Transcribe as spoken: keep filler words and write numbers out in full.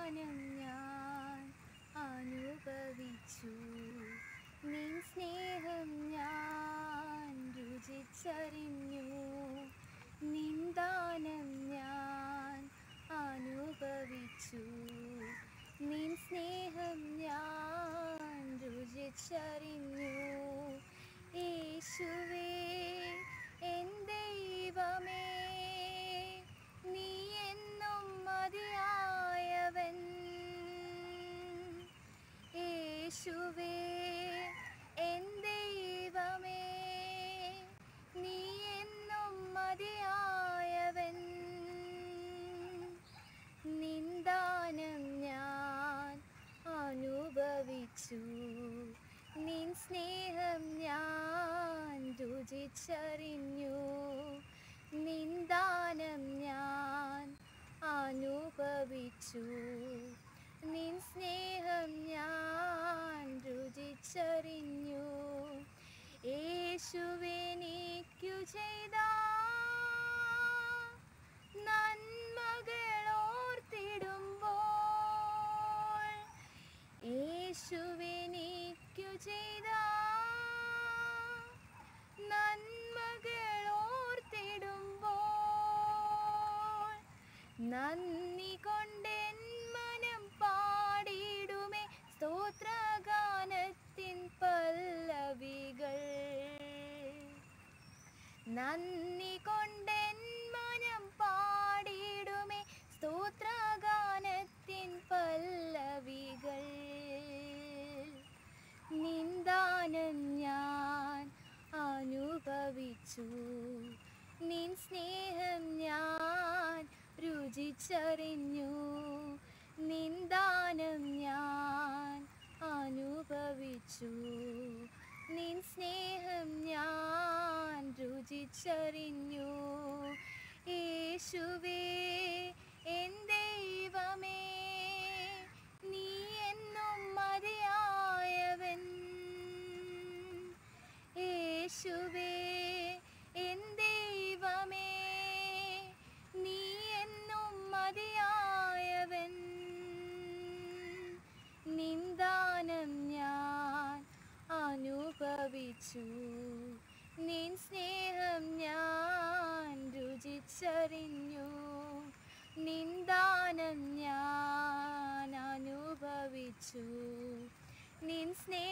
നിന്ദാനം ഞാൻ അനുഭവിച്ചു. നിൻ സ്നേഹം ഞാൻ രുചിച്ചറിഞ്ഞു. നിന്ദാനം ഞാൻ അനുഭവിച്ചു. നിൻ സ്നേഹം ഞാൻ രുചിച്ചറിഞ്ഞു. യേശുവേ എൻ ദൈവമേ, നീ എന്നും മതിയായവൻ. യേശുവേ എൻ ദൈവമേ, നീ എന്നും മതിയായവൻ. നിന്ദാനം ഞാൻ അനുഭവിച്ചു. നിൻ സ്നേഹം ഞാൻ രുചിച്ചറിഞ്ഞു. നിന്ദാനം ഞാൻ അനുഭവിച്ചു. നിൻ സ്നേഹം ഞാൻ രുചിച്ചറിഞ്ഞു. യേശുവെനിക്കു ചെയ്ത നന്മകളോർത്തിടുമ്പോൾ, യേശുവെനിക്കു ചെയ്ത നന്മകളോർത്തിടുമ്പോൾ, നന്ദി കൊണ്ടെൻ മനം പാടിടുമേ സ്തോത്രഗാനത്തിൻ പല്ലവികൾ. നന്ദി കൊണ്ടെൻ മനം പാടിടുമേ സ്തോത്രഗാനത്തിൻ പല്ലവികൾ. നിന്ദാനം ഞാൻ അനുഭവിച്ചു. നിൻ സ്നേഹം ഞാൻ രുചിച്ചറിഞ്ഞു. നിന്ദാനം ഞാൻ അനുഭവിച്ചു. നിൻ സ്നേഹം ഞാൻ രുചിച്ചറിഞ്ഞു. യേശുവേ എൻ ദൈവമേ, നീ എന്നും മതിയായവൻ. യേശുവേ എൻ ദൈവമേ, നീ എന്നും മതിയായവൻ. നിന്ദാനം ഞാൻ അനുഭവിച്ചു. നിൻ സ്നേഹം ഞാൻ രുചിച്ചറിഞ്ഞു. നിന്ദാനം ഞാൻ അനുഭവിച്ചു. നിൻ സ്നേഹം